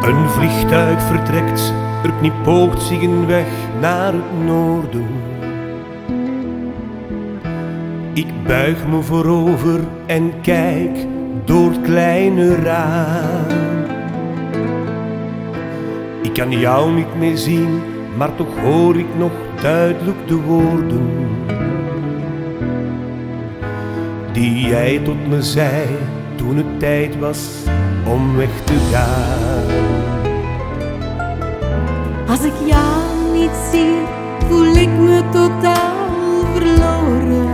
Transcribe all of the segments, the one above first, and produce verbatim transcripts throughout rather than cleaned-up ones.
Een vliegtuig vertrekt, er knipoogt zich een weg naar het noorden. Ik buig me voorover en kijk door het kleine raam. Ik kan jou niet meer zien, maar toch hoor ik nog duidelijk de woorden die jij tot me zei toen het tijd was om weg te gaan. Als ik jou niet zie, voel ik me totaal verloren.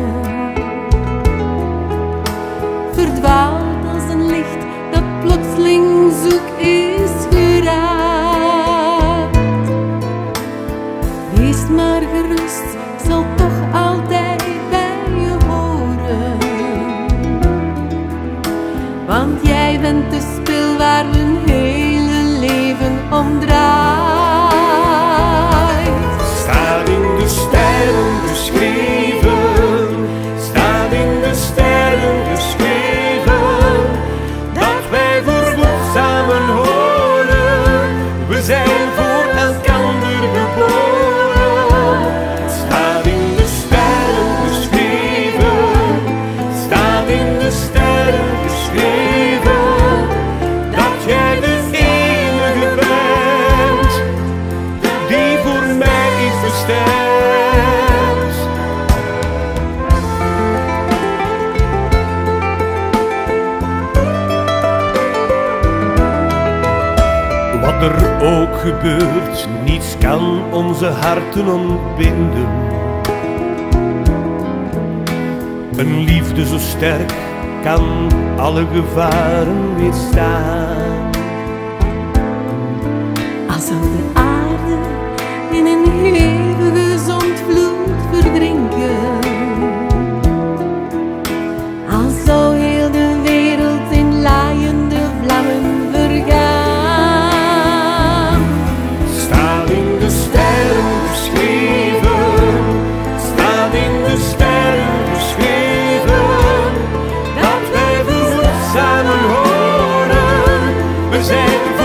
Verdwaald als een licht dat plotseling zoek is geraakt. Wees maar gerust, ik zal toch altijd bij je horen. Want jij bent de spil waar mijn hele leven om draait. Staat in de sterren geschreven, staat in de sterren geschreven, dat wij voorgoed samen horen. We zijn voor elkander geboren. Staat in de sterren geschreven, staat in de sterren geschreven, dat jij de enige bent die voor mij is bestemd. Wat er ook gebeurt, niets kan onze harten ontbinden. Een liefde zo sterk kan alle gevaren weerstaan. Als zou de aarde in een hevige zondvloed verdrinken. Als zou heel de wereld in laaiende vlammen vergaan. Staat in de sterren geschreven, staat in de sterren geschreven, dat wij voorgoed samen horen. We zijn